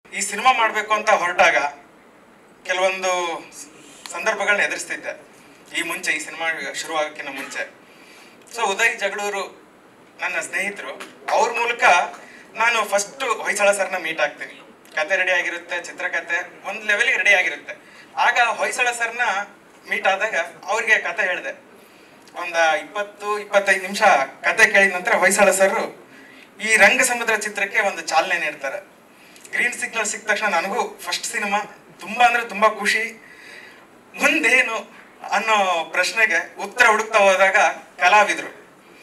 ಈ ಸಿನಿಮಾ ಮಾಡಬೇಕು ಅಂತ ಹೊರಟಾಗ ಕೆಲವೊಂದು ಸಂದರ್ಭಗಳನ್ನ ಎದುರಿಸ್ತಿದ್ದೆ ಈ ಮುಂಚೆ, ಈ ಸಿನಿಮಾ ಶುರುವಾಗೋಕ್ಕಿಂತ ಮುಂಚೆ. ಸೊ ಉದಯ್ ಜಗಳೂರು ನನ್ನ ಸ್ನೇಹಿತರು, ಅವ್ರ ಮೂಲಕ ನಾನು ಫಸ್ಟ್ ಹೊಯ್ಸಳ ಸರ್ನ ಮೀಟ್ ಆಗ್ತೀನಿ. ಕತೆ ರೆಡಿ ಆಗಿರುತ್ತೆ, ಚಿತ್ರಕತೆ ಒಂದು ಲೆವೆಲ್ಗೆ ರೆಡಿ ಆಗಿರುತ್ತೆ. ಆಗ ಹೊಯ್ಸಳ ಸರ್ನ ಮೀಟ್ ಆದಾಗ ಅವ್ರಿಗೆ ಕತೆ ಹೇಳಿದೆ. ಒಂದು 20-25 ನಿಮಿಷ ಕತೆ ಕೇಳಿದ ನಂತರ ಹೊಯ್ಸಳ ಸರ್ ಈ ರಂಗ ಸಮುದ್ರ ಚಿತ್ರಕ್ಕೆ ಒಂದು ಚಾಲನೆ ನೀಡ್ತಾರೆ. ಗ್ರೀನ್ ಸಿಗ್ನಲ್ ಸಿಕ್ಕ ತಕ್ಷಣ ನನಗೂ ಫಸ್ಟ್ ಸಿನಿಮಾ ತುಂಬಾ ಅಂದ್ರೆ ತುಂಬಾ ಖುಷಿ. ಮುಂದೇನು ಅನ್ನೋ ಪ್ರಶ್ನೆಗೆ ಉತ್ತರ ಹುಡುಕ್ತಾ ಹೋದಾಗ ಕಲಾವಿದ್ರು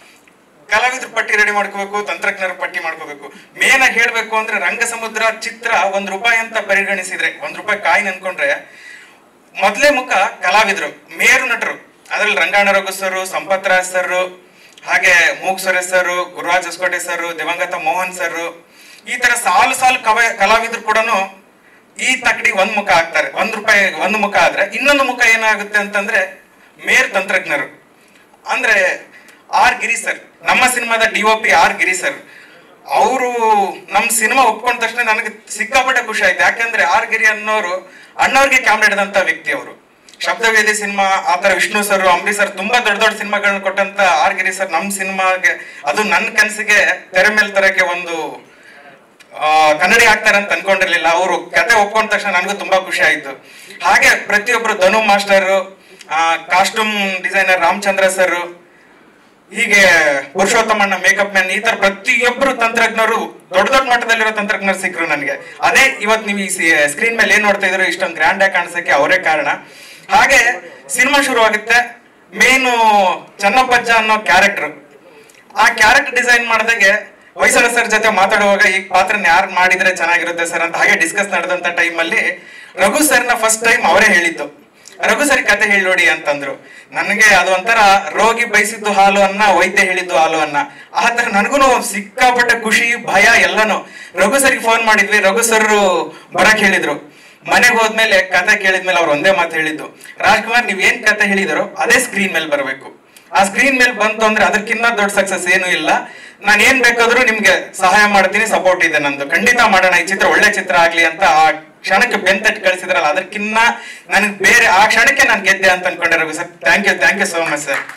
ಪಟ್ಟಿ ರೆಡಿ ಮಾಡ್ಕೋಬೇಕು, ತಂತ್ರಜ್ಞರ ಪಟ್ಟಿ ಮಾಡ್ಕೋಬೇಕು. ಮೇನ್ ಆಗಿ ಹೇಳ್ಬೇಕು ಅಂದ್ರೆ ರಂಗ ಸಮುದ್ರ ಚಿತ್ರ ₹1 ಅಂತ ಪರಿಗಣಿಸಿದ್ರೆ, ₹1 ಕಾಯಿನ್ ಅನ್ಕೊಂಡ್ರೆ ಮೊದಲೇ ಮುಖ ಕಲಾವಿದ್ರು, ಮೇರು ನಟರು. ಅದ್ರಲ್ಲಿ ರಂಗಾಯಣ ರಘು ಸರ್, ಸಂಪತ್ ರಾಜ್ ಸರ್, ಹಾಗೆ ಮೂಗ್ ಸುರೇಶ್ ಸರ್, ಗುರುರಾಜ್ ಹೊಸಕೋಟೆ ಸರ್, ದಿವಂಗತ ಮೋಹನ್ ಸರ್, ಈ ತರ ಸಾಲು ಕಲಾವಿದ್ರು ಕೂಡ ಈ ತಕಡಿ ಒಂದ್ ಮುಖ ಆಗ್ತಾರೆ. ₹1 ಒಂದು ಮುಖ ಆದ್ರೆ ಇನ್ನೊಂದು ಮುಖ ಏನಾಗುತ್ತೆ ಅಂತಂದ್ರೆ ಮೇರ್ ತಂತ್ರಜ್ಞರು ಅಂದ್ರೆ ಆರ್ ಗಿರಿ ಸರ್, ನಮ್ಮ ಸಿನಿಮಾದ DOP ಆರ್ ಗಿರಿ ಸರ್. ಅವರು ನಮ್ ಸಿನಿಮಾ ಒಪ್ಕೊಂಡ ತಕ್ಷಣ ನನಗೆ ಸಿಕ್ಕಾಪಟ್ಟೆ ಖುಷಿ ಆಯ್ತು. ಯಾಕಂದ್ರೆ ಆರ್ ಗಿರಿ ಅನ್ನೋರು ಅಣ್ಣವ್ರಿಗೆ ಕ್ಯಾಮ್ರಾ ಹಿಡಿದಂತ ವ್ಯಕ್ತಿ. ಅವರು ಶಬ್ದವೇದಿ ಸಿನಿಮಾ, ಆತರ ವಿಷ್ಣು ಸರ್, ಅಂಬರೀಶ್ ಸರ್ ತುಂಬಾ ದೊಡ್ಡ ಸಿನಿಮಾಗಳನ್ನ ಕೊಟ್ಟಂತ ಆರ್ ಗಿರಿ ಸರ್ ನಮ್ ಸಿನಿಮಾಗೆ, ಅದು ನನ್ನ ಕನಸಿಗೆ ತೆರೆ ಮೇಲೆ ತರಕ್ಕೆ ಒಂದು ಕನ್ನಡಿ ಆಗ್ತಾರೆ ಅಂತ ಅನ್ಕೊಂಡಿರ್ಲಿಲ್ಲ. ಅವರು ಕತೆ ಒಪ್ಕೊಂಡ ತಕ್ಷಣ ನನಗೂ ತುಂಬಾ ಖುಷಿ ಆಯ್ತು. ಹಾಗೆ ಪ್ರತಿಯೊಬ್ರು Dhanu master, costume designer Ramachandra sir, ಹೀಗೆ ಪುರುಷೋತ್ತಮಣ್ಣ ಮೇಕಪ್ ಮ್ಯಾನ್, ಈ ತರ ಪ್ರತಿಯೊಬ್ರು ತಂತ್ರಜ್ಞರು ದೊಡ್ಡ ಮಟ್ಟದಲ್ಲಿರೋ ತಂತ್ರಜ್ಞರು ಸಿಕ್ಕರು ನನಗೆ. ಅದೇ ಇವತ್ತು ನೀವು ಈ ಸ್ಕ್ರೀನ್ ಮೇಲೆ ಏನ್ ನೋಡ್ತಾ ಇದ್ರು ಇಷ್ಟೊಂದು ಗ್ರ್ಯಾಂಡ್ ಆಗಿ ಕಾಣಿಸಕ್ಕೆ ಅವರೇ ಕಾರಣ. ಹಾಗೆ ಸಿನಿಮಾ ಶುರು ಆಗುತ್ತೆ. ಮೇನು ಚನ್ನಪ್ಪಜ್ಜ ಅನ್ನೋ ಕ್ಯಾರೆಕ್ಟರ್, ಆ ಕ್ಯಾರೆಕ್ಟರ್ ಡಿಸೈನ್ ಮಾಡಿದಾಗೆ ಹೊಯ್ಸಳ ಸರ್ ಜೊತೆ ಮಾತಾಡುವಾಗ ಈ ಪಾತ್ರನ ಯಾರು ಮಾಡಿದ್ರೆ ಚೆನ್ನಾಗಿರುತ್ತೆ ಸರ್ ಅಂತ ಹಾಗೆ ಡಿಸ್ಕಸ್ ನಡೆದಂತ ಟೈಮಲ್ಲಿ ರಘು ಸರ್ನ ಫಸ್ಟ್ ಟೈಮ್ ಅವರೇ ಹೇಳಿದ್ದು, ರಘು ಸರ್ ಕತೆ ಹೇಳಿ ನೋಡಿ ಅಂತಂದ್ರು. ನನಗೆ ಅದು ಒಂಥರ ರೋಗಿ ಬಯಸಿದ್ದು ಹಾಲು ಅನ್ನ, ವೈದ್ಯ ಹೇಳಿದ್ದು ಹಾಲು ಅನ್ನ. ಆ ತರ ನನಗೂ ಸಿಕ್ಕಾಪಟ್ಟೆ ಖುಷಿ, ಭಯ ಎಲ್ಲಾನು. ರಘು ಸರ್ಗೆ ಫೋನ್ ಮಾಡಿದ್ವಿ, ರಘು ಸರ್ ಬರಕ್ ಹೇಳಿದ್ರು. ಮನೆಗೆ ಹೋದ್ಮೇಲೆ ಕತೆ ಕೇಳಿದ್ಮೇಲೆ ಅವ್ರು ಒಂದೇ ಮಾತು ಹೇಳಿದ್ದು, ರಾಜ್ಕುಮಾರ್ ನೀವ್ ಏನ್ ಕತೆ ಹೇಳಿದಾರೋ ಅದೇ ಸ್ಕ್ರೀನ್ ಮೇಲೆ ಬರಬೇಕು. ಆ ಸ್ಕ್ರೀನ್ ಮೇಲೆ ಬಂತು ಅಂದ್ರೆ ಅದಕ್ಕಿಂತ ದೊಡ್ಡ ಸಕ್ಸಸ್ ಏನು ಇಲ್ಲ. ನಾನು ಏನ್ ಬೇಕಾದ್ರೂ ನಿಮ್ಗೆ ಸಹಾಯ ಮಾಡ್ತೀನಿ, ಸಪೋರ್ಟ್ ಇದೆ ನಂದು, ಖಂಡಿತ ಮಾಡೋಣ, ಈ ಚಿತ್ರ ಒಳ್ಳೆ ಚಿತ್ರ ಆಗ್ಲಿ ಅಂತ ಆ ಕ್ಷಣಕ್ಕೆ ಬೆಂತಟ್ಟು ಕಳಿಸಿದ್ರಲ್ಲ, ಅದಕ್ಕಿನ್ನ ನನಗೆ ಬೇರೆ ಆ ಕ್ಷಣಕ್ಕೆ ನಾನು ಗೆದ್ದೆ ಅಂತ ಅನ್ಕೊಂಡೆ. Raghu sir thank you so much sir.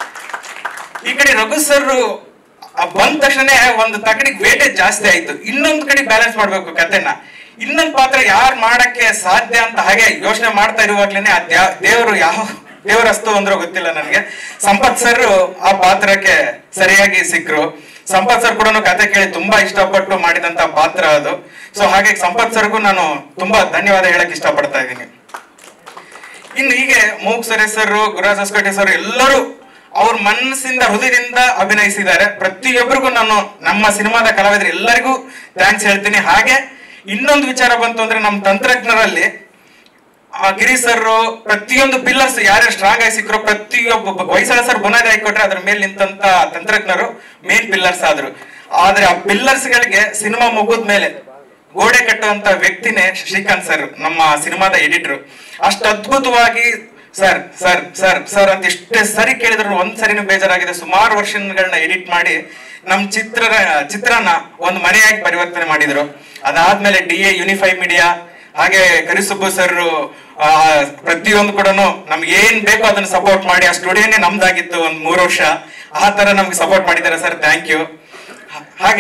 ಈ ಕಡೆ ರಘು ಸರ್ ಬಂದ ತಕ್ಷಣ ಒಂದು ತಕಡಿಗೆ ವೇಟೇಜ್ ಜಾಸ್ತಿ ಆಯ್ತು. ಇನ್ನೊಂದು ಕಡೆ ಬ್ಯಾಲೆನ್ಸ್ ಮಾಡ್ಬೇಕು ಕತೆನ, ಇನ್ನೊಂದು ಪಾತ್ರ ಯಾರು ಮಾಡಕ್ಕೆ ಸಾಧ್ಯ ಅಂತ ಹಾಗೆ ಯೋಚನೆ ಮಾಡ್ತಾ ಇರುವಾಗ್ಲೇನೆ ಆ ದೇವರಸ್ತು ಅಂದ್ರೂ ಗೊತ್ತಿಲ್ಲ ನನಗೆ, ಸಂಪತ್ ಸರ್ ಆ ಪಾತ್ರಕ್ಕೆ ಸರಿಯಾಗಿ ಸಿಕ್ಕರು. ಸಂಪತ್ ಸರ್ ಕೂಡ ಕತೆ ಕೇಳಿ ತುಂಬಾ ಇಷ್ಟಪಟ್ಟು ಮಾಡಿದಂತ ಪಾತ್ರ ಅದು. ಸೊ ಹಾಗೆ ಸಂಪತ್ ಸರ್ಗೂ ನಾನು ತುಂಬಾ ಧನ್ಯವಾದ ಹೇಳಕ್ ಇಷ್ಟಪಡ್ತಾ ಇದ್ದೀನಿ. ಇನ್ನು ಹೀಗೆ ಮೂಗ್ ಸುರೇಶ್ ಸರ್, ಗುರುರಾಜ್ ಹೊಸಕೋಟೆ ಸರ್ ಎಲ್ಲರೂ ಅವ್ರ ಮನಸ್ಸಿಂದ ಹೃದಯದಿಂದ ಅಭಿನಯಿಸಿದ್ದಾರೆ. ಪ್ರತಿಯೊಬ್ಬರಿಗೂ ನಾನು ನಮ್ಮ ಸಿನಿಮಾದ ಕಲಾವಿದರು ಎಲ್ಲರಿಗೂ ಥ್ಯಾಂಕ್ಸ್ ಹೇಳ್ತೀನಿ. ಹಾಗೆ ಇನ್ನೊಂದು ವಿಚಾರ ಬಂತು ಅಂದ್ರೆ ನಮ್ಮ ತಂತ್ರಜ್ಞರಲ್ಲಿ ಗಿರಿ ಸರ್ ಪ್ರತಿಯೊಂದು ಪಿಲ್ಲರ್ಸ್ ಯಾರ್ಯಾರು ಸ್ಟ್ರಾಂಗ್ ಆಗಿ ಸಿಕ್ಕರು, ಪ್ರತಿಯೊಬ್ಬ ಹೊಯ್ಸಳ ಸರ್ ಬುನಾದಿ ಹಾಕೊಟ್ರೆ ಅದ್ರ ಮೇಲೆ ನಿಂತಂತ ತಂತ್ರಜ್ಞರು ಮೇನ್ ಪಿಲ್ಲರ್ಸ್ ಆದ್ರು. ಆದ್ರೆ ಆ ಪಿಲ್ಲರ್ಸ್ ಗಳಿಗೆ ಸಿನಿಮಾ ಮುಗಿದ ಮೇಲೆ ಗೋಡೆ ಕಟ್ಟುವಂತ ವ್ಯಕ್ತಿನೇ ಶ್ರೀಕಾಂತ್ ಸರ್, ನಮ್ಮ ಸಿನಿಮಾದ ಎಡಿಟರ್. ಅಷ್ಟು ಅದ್ಭುತವಾಗಿ ಸರ್ ಸರ್ ಸರ್ ಸರ್ ಅಂತ ಇಷ್ಟೇ ಸರಿ ಕೇಳಿದ್ರು ಒಂದ್ಸರಿನೂ ಬೇಜಾರಾಗಿದೆ. ಸುಮಾರು ವರ್ಷಗಳನ್ನ ಎಡಿಟ್ ಮಾಡಿ ನಮ್ ಚಿತ್ರನ ಒಂದು ಮನೆಯಾಗಿ ಪರಿವರ್ತನೆ ಮಾಡಿದ್ರು. ಅದಾದ್ಮೇಲೆ DA ಯೂನಿಫೈ ಮೀಡಿಯಾ, ಹಾಗೆ ಕರಿಸುಬ್ಬು ಸರ್ ಪ್ರತಿಯೊಂದು ಕೂಡ ನಮ್ಗೆ ಏನ್ ಬೇಕೋ ಅದನ್ನ ಸಪೋರ್ಟ್ ಮಾಡಿ, ಆ ಸ್ಟುಡಿಯೋನೇ ನಮ್ದಾಗಿತ್ತು ಒಂದ್ 3 ವರ್ಷ, ಆ ತರ ನಮ್ಗೆ ಸಪೋರ್ಟ್ ಮಾಡಿದ್ದಾರೆ ಸರ್, ಥ್ಯಾಂಕ್ ಯು. ಹಾಗೆ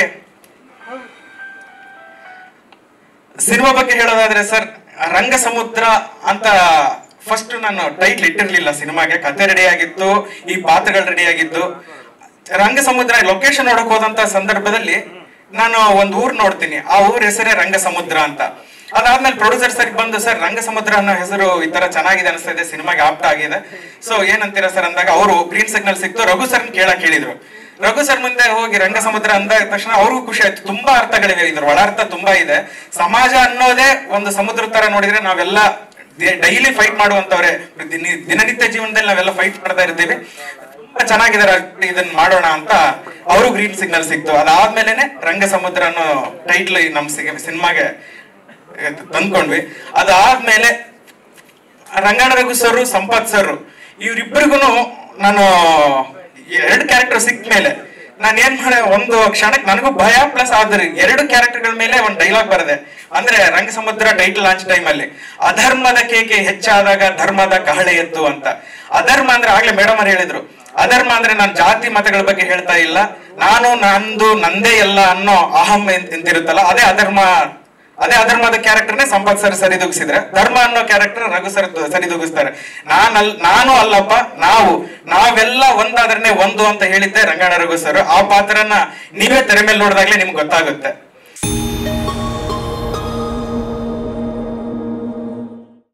ಸಿನಿಮಾ ಬಗ್ಗೆ ಹೇಳೋದಾದ್ರೆ ಸರ್, ರಂಗ ಸಮುದ್ರ ಅಂತ ಫಸ್ಟ್ ನಾನು ಟೈಟ್ಲ್ ಇಟ್ಟಿರ್ಲಿಲ್ಲ ಸಿನಿಮಾಗೆ. ಕತೆ ರೆಡಿ ಆಗಿತ್ತು, ಈ ಪಾತ್ರಗಳು ರೆಡಿ ಆಗಿದ್ದು. ರಂಗ ಸಮುದ್ರ ಲೊಕೇಶನ್ ನೋಡಕ್ ಹೋದಂತ ಸಂದರ್ಭದಲ್ಲಿ ನಾನು ಒಂದ್ ಊರ್ ನೋಡ್ತೀನಿ, ಆ ಊರ್ ಹೆಸರೇ ರಂಗ ಸಮುದ್ರ ಅಂತ. ಅದಾದ್ಮೇಲೆ ಪ್ರೊಡ್ಯೂಸರ್ ಸರ್ ಬಂದು, ಸರ್ ರಂಗ ಸಮುದ್ರ ಅನ್ನೋ ಹೆಸರು ಈ ತರ ಚೆನ್ನಾಗಿದೆ ಅನಿಸ್ತಾ ಇದೆ, ಸಿನಿಮಾಗೆ ಆಪ್ತ ಆಗಿದೆ, ಸೊ ಏನಂತೀರಾ ಸರ್ ಅಂದಾಗ ಅವರು ಗ್ರೀನ್ ಸಿಗ್ನಲ್ ಸಿಕ್ತು, ರಘು ಸರ್ ಕೇಳಕ್ ಹೇಳಿದ್ರು. ರಘು ಸರ್ ಮುಂದೆ ಹೋಗಿ ರಂಗ ಸಮುದ್ರ ಅಂದ ತಕ್ಷಣ ಅವ್ರಿಗೂ ಖುಷಿ ಆಯ್ತು. ತುಂಬಾ ಅರ್ಥಗಳಿವೆ, ಇದ್ರ ಒಳಾರ್ಥ ತುಂಬಾ ಇದೆ. ಸಮಾಜ ಅನ್ನೋದೇ ಒಂದು ಸಮುದ್ರ ತರ ನೋಡಿದ್ರೆ ನಾವೆಲ್ಲ ಡೈಲಿ ಫೈಟ್ ಮಾಡುವಂತವ್ರೆ, ದಿನನಿತ್ಯ ಜೀವನದಲ್ಲಿ ನಾವೆಲ್ಲ ಫೈಟ್ ಮಾಡ್ತಾ ಇರ್ತೀವಿ. ತುಂಬಾ ಚೆನ್ನಾಗಿದ್ದಾರೆ, ಇದನ್ನ ಮಾಡೋಣ ಅಂತ ಅವರು ಗ್ರೀನ್ ಸಿಗ್ನಲ್ ಸಿಕ್ತು. ಅದಾದ್ಮೇಲೆನೆ ರಂಗ ಸಮುದ್ರ ಅನ್ನೋ ಟೈಟ್ಲ್ ನಮ್ ಸಿನಿಮಾಗೆ ತಂದ್ಕೊಂಡ್ವಿ. ಅದಾದ್ಮೇಲೆ ರಂಗಾಯಣ ರಘು ಸರ್, ಸಂಪತ್ ಸರ್, ಇವ್ರಿಬ್ಬರಿಗೂ ನಾನು 2 ಕ್ಯಾರೆಕ್ಟರ್ ಸಿಕ್ಕ ಮೇಲೆ ನಾನು ಏನ್ ಮಾಡೆ, ಒಂದು ಕ್ಷಣಕ್ಕೆ ನನಗೂ ಭಯ ಪ್ಲಸ್ ಆದ್ರಿ 2 ಕ್ಯಾರೆಕ್ಟರ್ಗಳ ಮೇಲೆ ಒಂದು ಡೈಲಾಗ್ ಬರದೆ. ಅಂದ್ರೆ ರಂಗ ಸಮುದ್ರ ಟೈಟಲ್ ಲಾಂಚ್ ಟೈಮ್ ಅಲ್ಲಿ ಅಧರ್ಮದ ಕೇಕೆ ಹೆಚ್ಚಾದಾಗ ಧರ್ಮದ ಕಹಳೆ ಎತ್ತು ಅಂತ. ಅಧರ್ಮ ಅಂದ್ರೆ ಆಗ್ಲೇ ಮೇಡಮ್ ಅವ್ರು ಹೇಳಿದ್ರು, ಅಧರ್ಮ ಅಂದ್ರೆ ನಾನು ಜಾತಿ ಮತಗಳ ಬಗ್ಗೆ ಹೇಳ್ತಾ ಇಲ್ಲ, ನಾನು ನಂದೇ ಎಲ್ಲ ಅನ್ನೋ ಅಹಂ ಎಂತಿರುತ್ತಲ್ಲ, ಅದೇ ಅಧರ್ಮ. ಅದೇ ಅಧರ್ಮದ ಕ್ಯಾರೆಕ್ಟರ್ನೇ ಸಂಪತ್ ಸರ್ ಸರಿದೂಗಿಸಿದ್ರೆ, ಧರ್ಮ ಅನ್ನೋ ಕ್ಯಾರೆಕ್ಟರ್ ರಘು ಸರ್ ಸರಿದೂಗಿಸ್ತಾರೆ. ನಾನು ಅಲ್ಲಪ್ಪ, ನಾವೆಲ್ಲ ಒಂದಾದ್ರನೆ ಒಂದು ಅಂತ ಹೇಳಿದ್ದೆ ರಂಗಣ್ಣ ರಘು ಸರ್. ಆ ಪಾತ್ರನ ನೀವೇ ತೆರೆ ಮೇಲೆ ನೋಡಿದಾಗ್ಲೇ ನಿಮ್ಗೆ ಗೊತ್ತಾಗುತ್ತೆ.